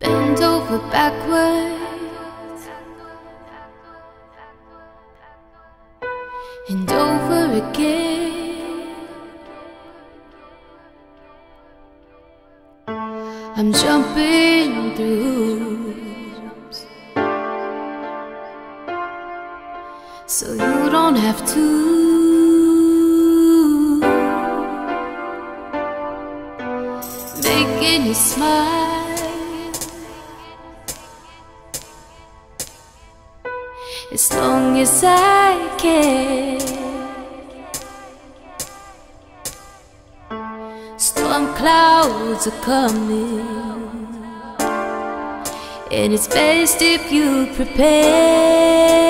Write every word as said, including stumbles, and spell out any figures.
Bend over backwards and over again. I'm jumping through hoops so you don't have to. Making you smile as long as I can. Storm clouds are coming, and it's best if you prepare.